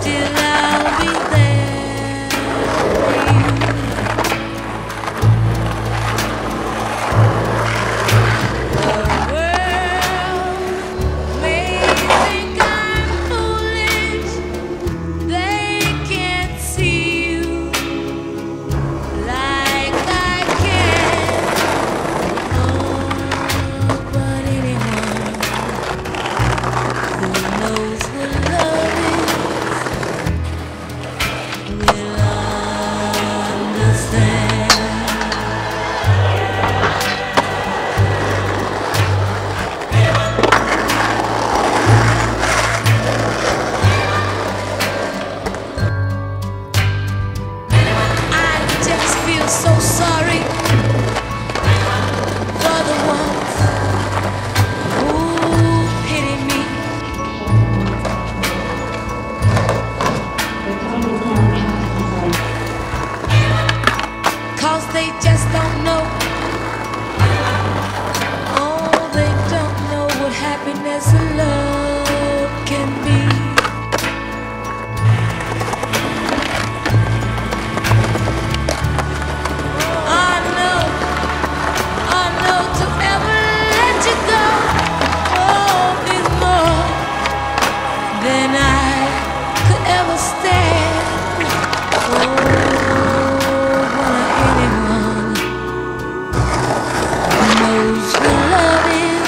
still I'll be there for you. The world may think I'm foolish, they can't see you like I can. Oh, but anyone who knows what love is will understand. I just feel so sorry for the ones who pity me. 'Cause they just don't know. Oh, they don't know what happiness and love can be. I know to ever let you go, oh, is more than I could ever stand. Oh, anyone who knows what love is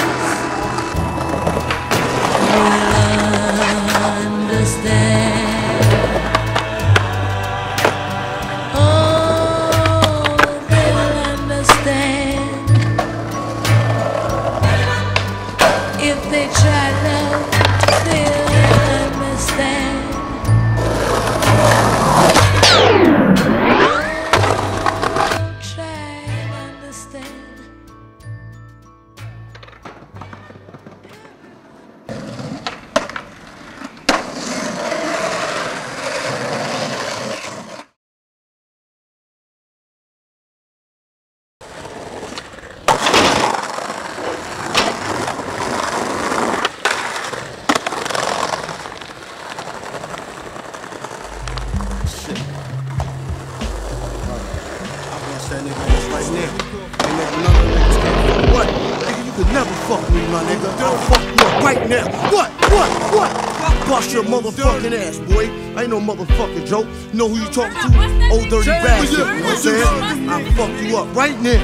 will understand. Oh, they will understand. If they try love, they'll understand. Try and understand. That nigga just right now. Ain't never none of the niggas came from what? Nigga, you could never fuck me, my nigga. I'll fuck you up right now. What? I'll bust your motherfucking ass, boy. I ain't no motherfucking joke. You know who you talking to? Old dirty bastard. You know what I'm saying? I'll fuck you up right now.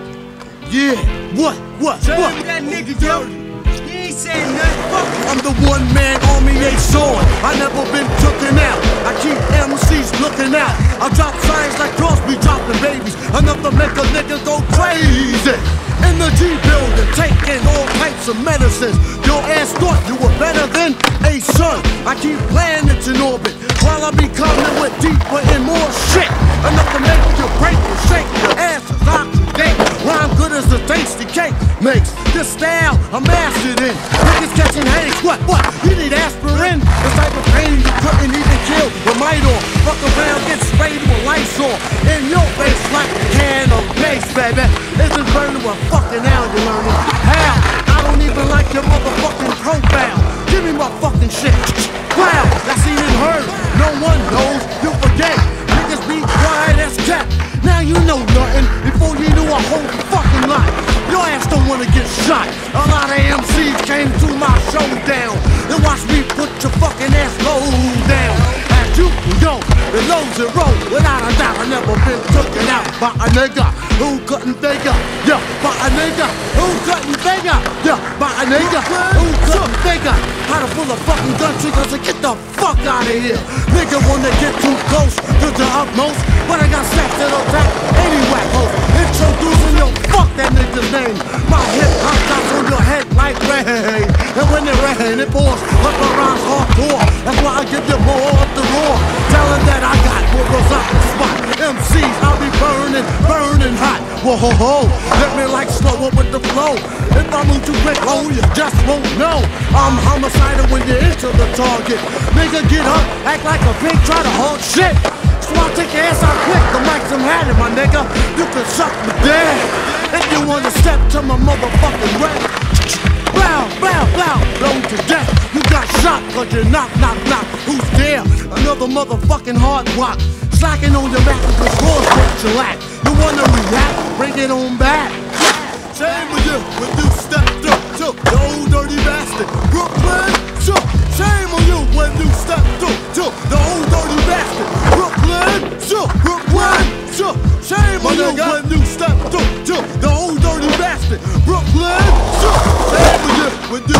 Yeah. What? That nigga, yo. He ain't saying nothing. Fuck him. I'm the one man army they sawing. I never been tooken out. I keep MCs looking out. I drop signs like Crosby dropping babies. Enough to make a nigga go crazy. In the G building, taking all types of medicines. Your ass thought you were better than a son. I keep planets in orbit while I be coming with deeper and more shit. Enough to make you break and shake your ass as oxidate. Rhyme good as a tasty cake makes. This style I'm mastered in. Niggas catching headaches, what? You need aspirin? The type of pain you couldn't even kill with might on. Fuck around, get sprayed with Lysol in your face like a can of base, baby. Isn't burning what fucking now you learning? How? I don't even like your motherfucking profile. Give me my fucking shit. Wow, that's even heard. No one knows, you forget. Niggas be quiet as cat. Now you know nothing before you knew a whole fucking lot. Your ass don't wanna get shot. A lot of MCs came to my showdown and watch me put your fucking ass low down. As you go, the lows and roll. Without a doubt, I never been taken out by a nigga who couldn't figure. Yeah, by a nigga who couldn't figure. Yeah, by a nigga who couldn't figure how to pull a fucking gun triggers and get the fuck out of here. Nigga wanna get too close to the utmost, but I got slapped to the back anyway. Introducing your fuck that nigga's name. My hip hop drops on your head like rain, and when it rain, it pours like my rhymes hardcore. That's why I give you more of the roar. Tell him that I got what was up the spot. MCs, I'll be burning hot. Whoa, ho, ho. Let me like slow up with the flow. If I move too quick, oh, you just won't know. I'm homicidal when you enter the target. Nigga, get up, act like a pig, try to hold shit. So I'll take your ass out quick, the mic's I'm had it, my nigga. You can suck me dead. If you wanna step to my motherfucking rap, blow to death. You got shot cause you knock. Who's there? another motherfucking hard rock. Slacking on your back because yours what you lack. You wanna react? Bring it on back. Shame with you when you step through the old dirty bastard. Brooklyn, shame on you when you step through the old dirty bastard. Brooklyn, shame on you when you step through the old dirty bastard. Brooklyn, shame on you when you